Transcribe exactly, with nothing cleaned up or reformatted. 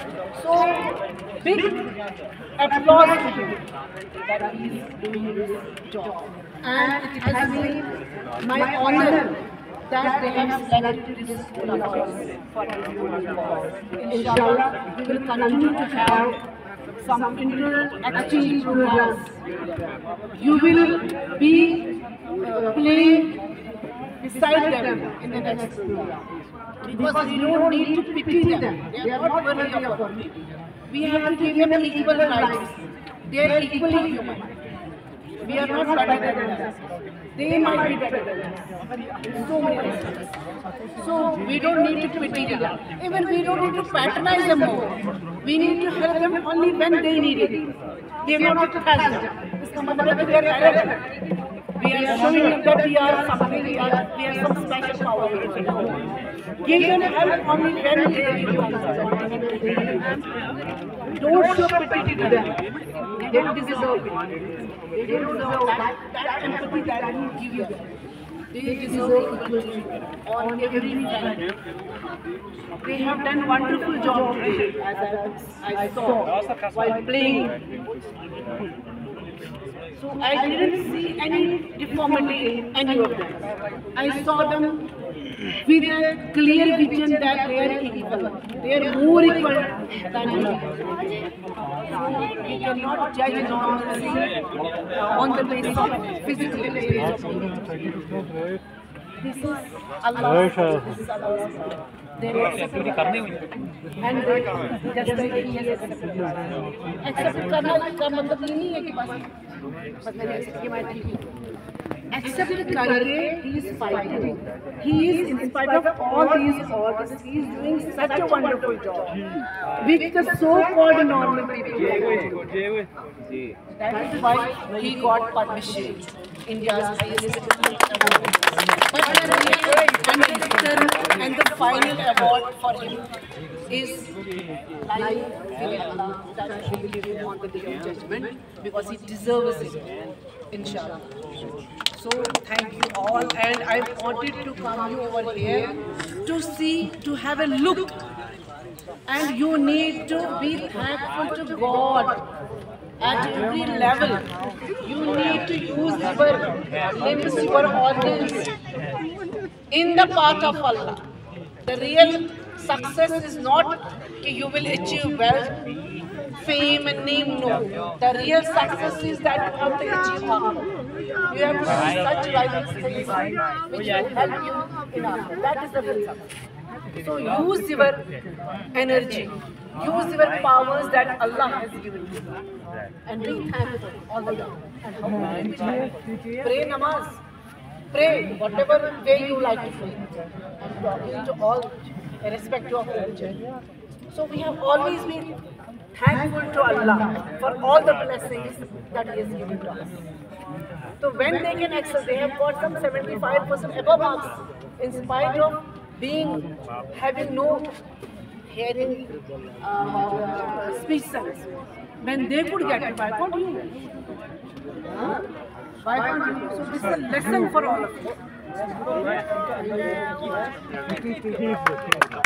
So, big applause to him that he is doing this job. And it has been my honor that they have selected this school of ours for this good cause. Inshallah, we will continue to have some inter-exchange programs. You will be uh, playing beside them in the next program. Because we don't need to pity them. They are not worthy of our pity. We have to give them equal rights. They are equally human. We are not better than them. They might be better than us in so many aspects. So we don't need to pity them. Even we don't need to patronize them more. We need to help them only when they need it. We are not to catch them. This is we are arrogant. We are showing them that we are something, we are, we have some special power. Give them help only when they need it. Don't show pity to them. They don't deserve it. They don't deserve that, that empathy that you give you. They deserve equality on every front. They have done wonderful job today, as I, I saw while playing. So I didn't see any deformity in any of them. I saw them with a clear vision that they are equal. They are more equal than me. We cannot judge normalcy on the basis of physical appearance of people. This is Allah. This is Allah's. They accept and they just like He has accepted. Accept करना का मतलब ये नहीं है कि बस बस मैंने accept किया मैं ठीक हूँ. Accept करके He is fighting. He is in spite of all these odds, He is doing such a wonderful job with the so-called normal people. That is why He got Padma Shri, India's highest award. But the and the final award for him is life with Allah that He will give him on the day of judgment because he deserves it, inshallah. So thank you all, and I wanted to come you over here to see, to have a look, and you need to be thankful to God at every level. You need to use your limbs, your organs in the path of Allah. The real success is not that you will achieve wealth, fame and name, no. The real success is that you have to achieve Akhirah. You have to do such right things which will help you in Akhirah. That is the real success. So use your energy, use your powers that Allah has given you, and be thankful all the time. And how can you be thankful? Pray namaz. Pray whatever way you like to pray. I'm talking to all, irrespective of religion. So we have always been thankful to Allah for all the blessings that He has given to us. So when they can excel, they have got some seventy-five percent above marks in spite of being, having no hearing uh, speech sense. When they could get it, why can't you? Huh? Why can't you? So this is a lesson for all of you.